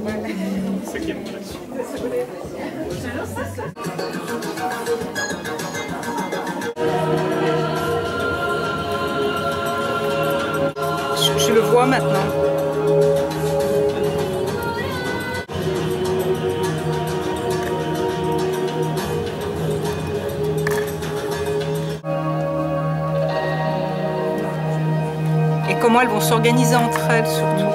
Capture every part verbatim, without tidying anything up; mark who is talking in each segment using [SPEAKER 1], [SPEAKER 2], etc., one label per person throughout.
[SPEAKER 1] C'est ça qui est bon là-dessus.
[SPEAKER 2] Je, je le vois maintenant. Et comment elles vont s'organiser entre elles surtout.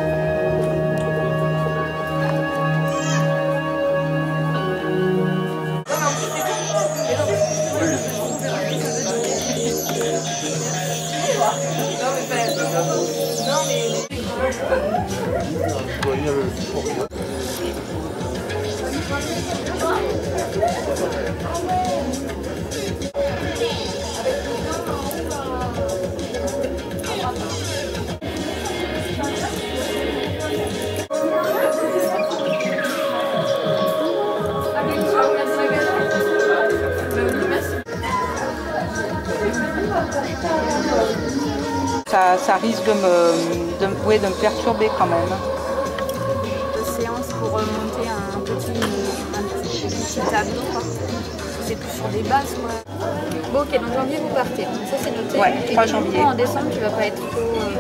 [SPEAKER 2] Ça, ça risque de me, de, ouais, de me perturber quand même.
[SPEAKER 3] Séance pour monter un petit, un petit, petit tableau. C'est tout sur des bases. Quoi. Bon, ok, donc janvier vous partez. Donc ça c'est noté.
[SPEAKER 2] Ouais,
[SPEAKER 3] et
[SPEAKER 2] trois janvier.
[SPEAKER 3] En décembre, tu vas pas être trop. Euh,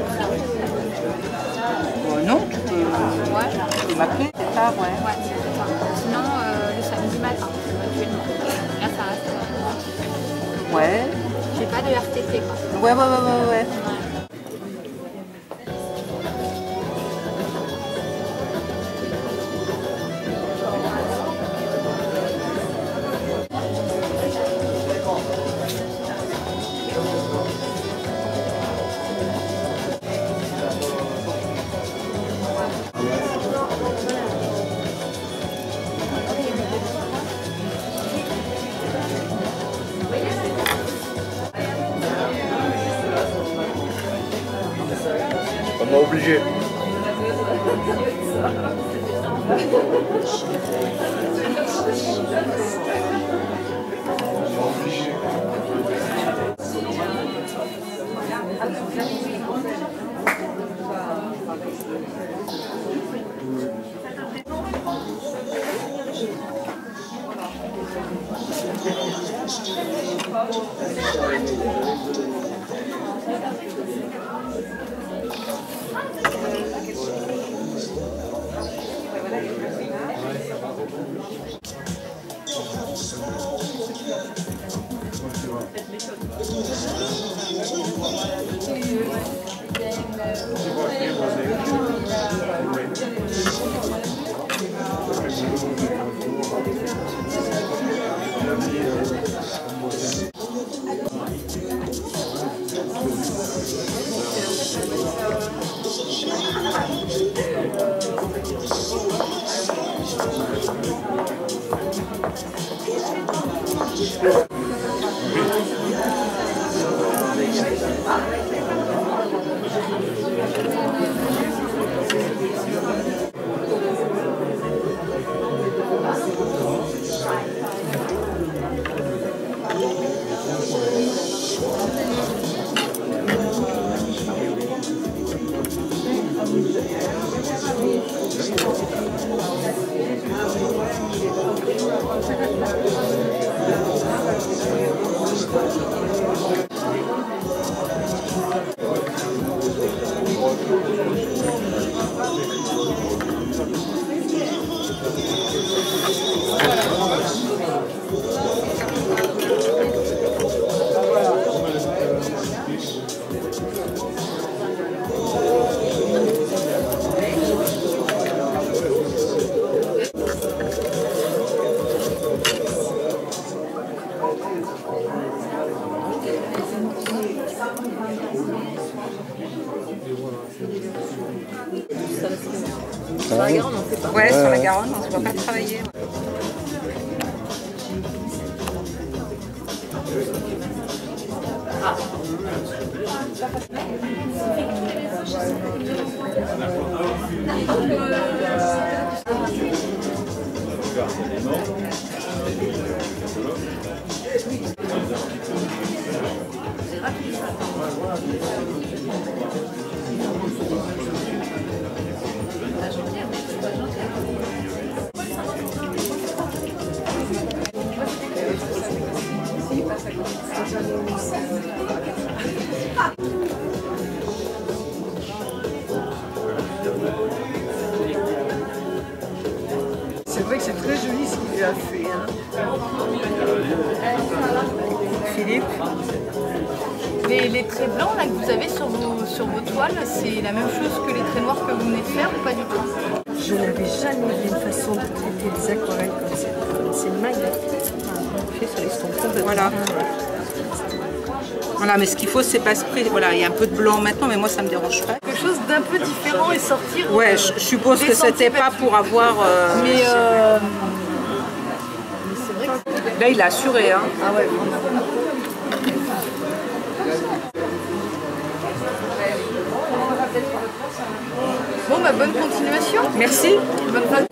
[SPEAKER 2] euh, non, tu peux,
[SPEAKER 3] ouais.
[SPEAKER 2] tu peux m'appeler, c'est tard, ouais.
[SPEAKER 3] Ouais, c'est tard. Sinon, euh, le samedi matin, éventuellement. Là, ça reste. Euh,
[SPEAKER 2] ouais.
[SPEAKER 3] J'ai pas de R T T, quoi.
[SPEAKER 2] Ouais, ouais, ouais, ouais. ouais.
[SPEAKER 1] On est obligé.
[SPEAKER 4] Sur la Garonne, on ne fait pas.
[SPEAKER 2] Ouais, sur la Garonne, on ne se voit pas travailler.
[SPEAKER 4] Ah. C'est C'est vrai que c'est très joli ce qu'il lui a fait. Hein. Philippe.
[SPEAKER 3] Les, les traits blancs là, que vous avez sur vos, sur vos toiles, c'est la même chose que les traits noirs que vous venez de faire ou pas du tout?
[SPEAKER 4] Je n'avais jamais vu une façon de traiter les aquarelles comme ça. C'est magnifique. Fait sur l'estompes.
[SPEAKER 2] Voilà. Voilà, mais ce qu'il faut, c'est pas se priver. Voilà, il y a un peu de blanc maintenant, mais moi, ça me dérange pas.
[SPEAKER 3] Quelque chose d'un peu différent et sortir.
[SPEAKER 2] Ouais, je, je suppose que c'était pas pour avoir. Euh...
[SPEAKER 3] Mais, euh... mais c'est vrai que...
[SPEAKER 2] Là, il a assuré, hein.
[SPEAKER 3] Ah ouais, vraiment. Bon, bah bonne continuation.
[SPEAKER 2] Merci.
[SPEAKER 3] Bonne phase.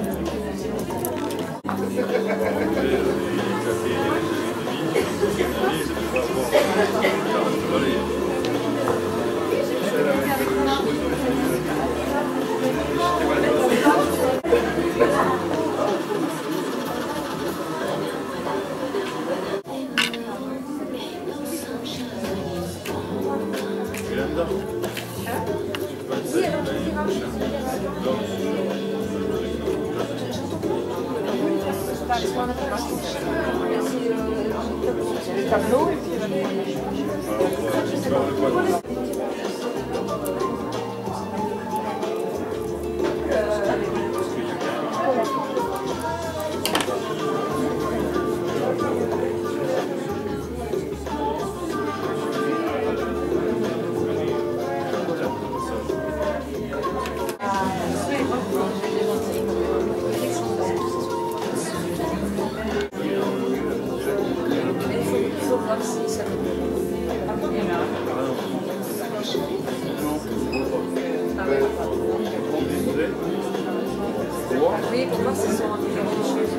[SPEAKER 4] Oui, pour voir si ce sont différentes choses.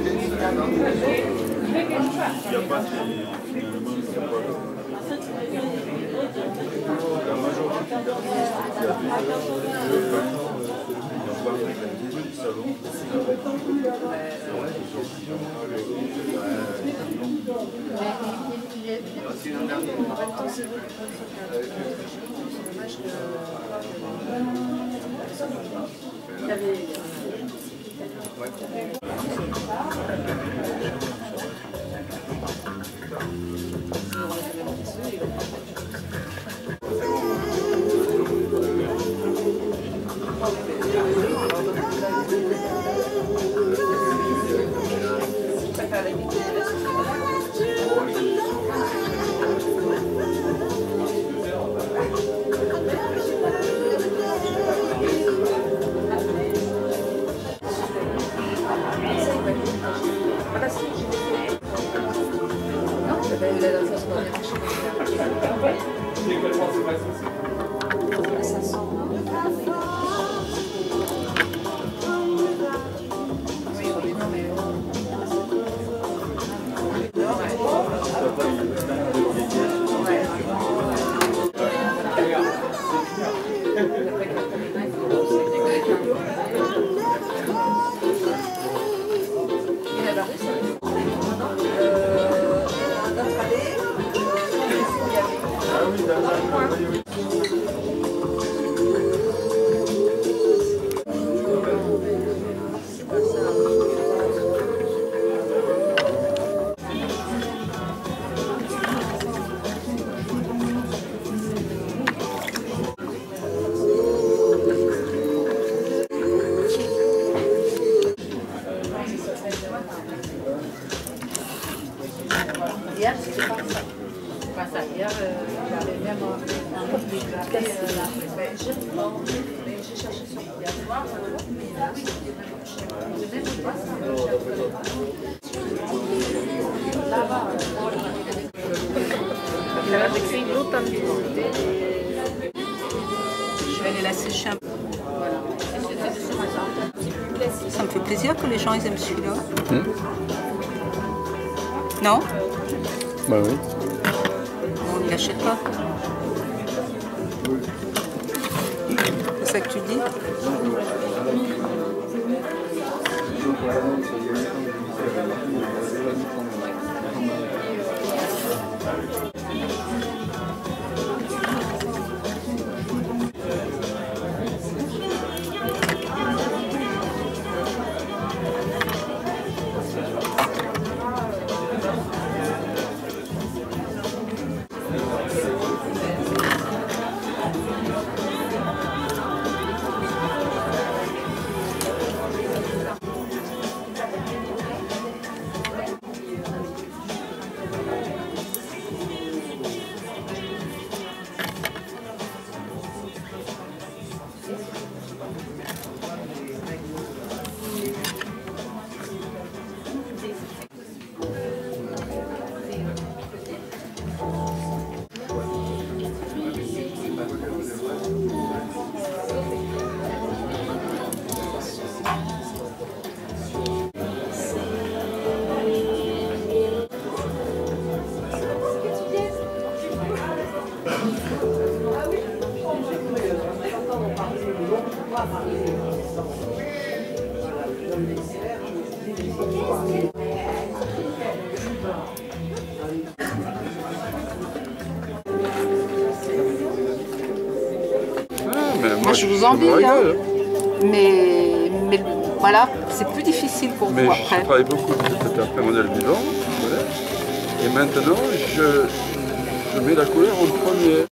[SPEAKER 5] La majorité du salon.
[SPEAKER 4] Hier, c'était pas ça. Pas ça. Hier, j'avais même déclaré la j'ai cherché sur hier soir, mais là, oui, je n'aime pas ça. Là-bas, il avait écrit l'autre
[SPEAKER 2] Je vais aller la sécher un peu. Ça me fait plaisir que les gens ils aiment celui-là. Mmh. Non?
[SPEAKER 6] Bah oui.
[SPEAKER 2] On ne l'achète pas. C'est ça que tu dis?
[SPEAKER 5] Mais
[SPEAKER 2] Moi, je vous envie,
[SPEAKER 5] me
[SPEAKER 2] hein.
[SPEAKER 5] régale.
[SPEAKER 2] Mais, mais voilà, c'est plus difficile pour
[SPEAKER 5] Mais
[SPEAKER 2] vous
[SPEAKER 5] je
[SPEAKER 2] après.
[SPEAKER 5] travaille beaucoup cet après-modèle vivant. Voilà. Et maintenant, je, je mets la couleur en premier.